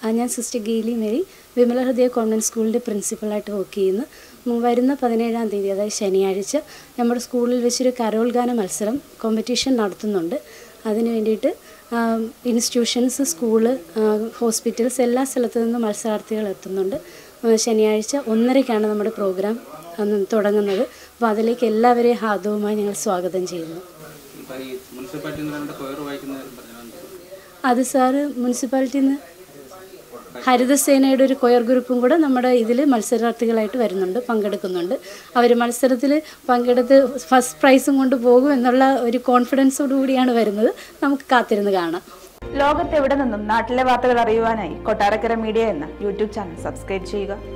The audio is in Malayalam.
ഞാൻ സിസ്റ്റർ ഗെയിലി മേരി വിമല ഹൃദയ കോൺവെൻറ്റ് സ്കൂളിൻ്റെ പ്രിൻസിപ്പളായിട്ട് വർക്ക് ചെയ്യുന്നു. വരുന്ന 17-ാം തീയതി അതായത് ശനിയാഴ്ച നമ്മുടെ സ്കൂളിൽ വെച്ചൊരു കരോൾ ഗാന മത്സരം കോമ്പറ്റീഷൻ നടത്തുന്നുണ്ട്. അതിന് വേണ്ടിയിട്ട് ഇൻസ്റ്റിറ്റ്യൂഷൻസ്, സ്കൂള്, ഹോസ്പിറ്റൽസ് എല്ലാ സ്ഥലത്തു നിന്നും മത്സരാർത്ഥികൾ എത്തുന്നുണ്ട്. ശനിയാഴ്ച 1:30-ക്കാണ് നമ്മുടെ പ്രോഗ്രാം തുടങ്ങുന്നത്. അപ്പോൾ അതിലേക്ക് എല്ലാവരെയും ഹാർദവുമായി ഞങ്ങൾ സ്വാഗതം ചെയ്യുന്നു. അത് സാറ് മുനിസിപ്പാലിറ്റിയിൽ നിന്ന് ഹരിതസേനയുടെ ഒരു കൊയർ ഗ്രൂപ്പും കൂടെ നമ്മുടെ ഇതിൽ മത്സരാർത്ഥികളായിട്ട് പങ്കെടുക്കുന്നുണ്ട്. അവർ മത്സരത്തിൽ പങ്കെടുത്ത് ഫസ്റ്റ് പ്രൈസും കൊണ്ട് പോകും എന്നുള്ള ഒരു കോൺഫിഡൻസോടു കൂടിയാണ് വരുന്നത്. നമുക്ക് കാത്തിരുന്ന് കാണാം. ലോകത്തെവിടെ നിന്നും നാട്ടിലെ വാർത്തകൾ അറിയുവാനായി കൊട്ടാരക്കര മീഡിയ എന്ന യൂട്യൂബ് ചാനൽ സബ്സ്ക്രൈബ് ചെയ്യുക.